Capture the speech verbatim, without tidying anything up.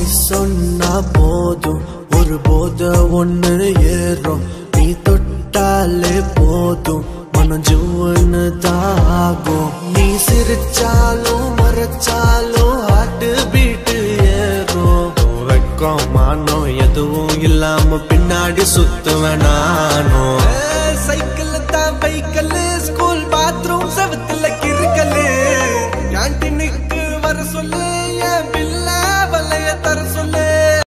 hi சொன்னா போதும் ஒரு போத ஒண்ணு ஏறும் நீ தொட்டாலே போதும் மனம் ஜூன்னு தாகும் நீ சிரிச்சாலும் மறைச்சாலும் ஹார்ட் பீட்டு ஏறும் வெக்கம் மானம் எதுவும் இல்லாம பின்னாடி சுத்துவேன் நானும்